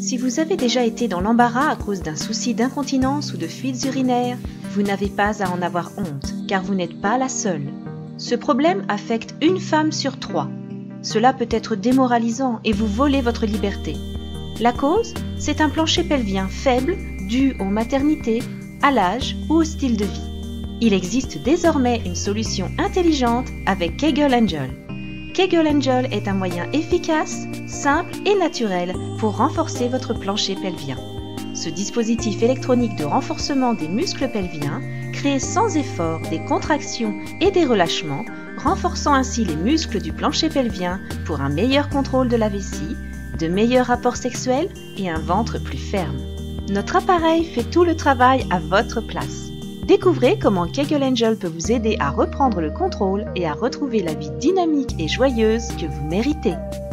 Si vous avez déjà été dans l'embarras à cause d'un souci d'incontinence ou de fuites urinaires, vous n'avez pas à en avoir honte, car vous n'êtes pas la seule. Ce problème affecte une femme sur 3. Cela peut être démoralisant et vous voler votre liberté. La cause, c'est un plancher pelvien faible dû aux maternités, à l'âge ou au style de vie. Il existe désormais une solution intelligente avec Kegel Angel. Kegel Angel est un moyen efficace, simple et naturel pour renforcer votre plancher pelvien. Ce dispositif électronique de renforcement des muscles pelviens crée sans effort des contractions et des relâchements, renforçant ainsi les muscles du plancher pelvien pour un meilleur contrôle de la vessie, de meilleurs rapports sexuels et un ventre plus ferme. Notre appareil fait tout le travail à votre place. Découvrez comment Kegel Angel peut vous aider à reprendre le contrôle et à retrouver la vie dynamique et joyeuse que vous méritez.